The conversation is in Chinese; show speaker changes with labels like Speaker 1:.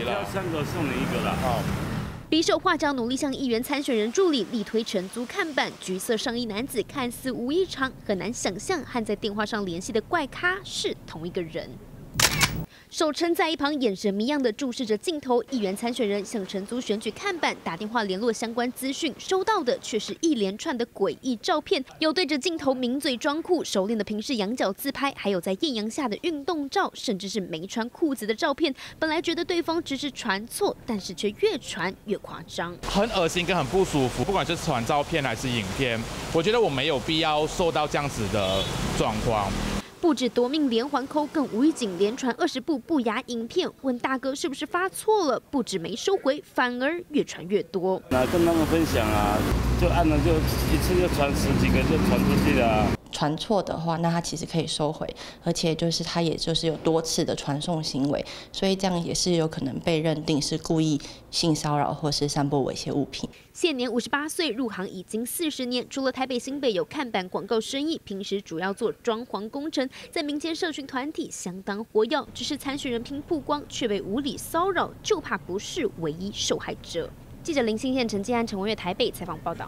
Speaker 1: 了。
Speaker 2: 3个送你1个了。
Speaker 1: 好。
Speaker 3: 匕首画家努力向议员参选人助理力推承租看板，橘色上衣男子看似无异常，很难想象和在电话上联系的怪咖是同一个人。 手撑在一旁，眼神迷样的注视着镜头。议员参选人向承租选举看板打电话联络相关资讯，收到的却是一连串的诡异照片，有对着镜头抿嘴装酷、熟练的平视仰角自拍，还有在艳阳下的运动照，甚至是没穿裤子的照片。本来觉得对方只是传错，但是却越传越夸张，
Speaker 1: 很恶心跟很不舒服。不管是传照片还是影片，我觉得我没有必要受到这样子的状况。
Speaker 3: 不止夺命连环扣，更无预警连传20部不雅影片。问大哥是不是发错了？不止没收回，反而越传越多。
Speaker 2: 那跟他们分享啊，就按了就一次就传10几个就传出去了。
Speaker 4: 传错的话，那他其实可以收回，而且就是他也就是有多次的传送行为，所以这样也是有可能被认定是故意性骚扰或是散播猥亵物品。
Speaker 3: 现年58岁，入行已经40年，除了台北新北有看板广告生意，平时主要做装潢工程，在民间社群团体相当活跃。只是参选人拼曝光，却被无理骚扰，就怕不是唯一受害者。记者林信宪、陈继安、陈文月台北采访报道。